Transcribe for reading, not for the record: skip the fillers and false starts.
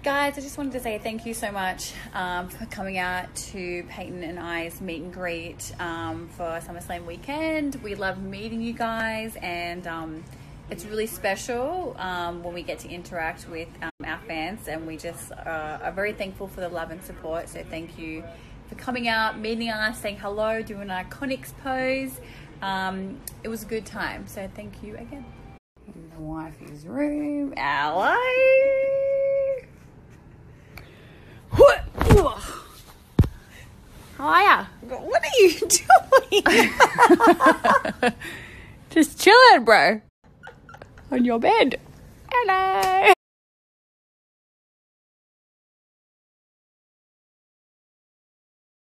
Guys, I just wanted to say thank you so much for coming out to Peyton and I's meet and greet for SummerSlam weekend. We love meeting you guys, and it's really special when we get to interact with our fans, and we just are very thankful for the love and support. So thank you for coming out, meeting us, saying hello, doing an Iconics pose. It was a good time, so thank you again. In the wifey's room. Hello. How are ya? What are you doing? Just chilling, bro. On your bed. Hello.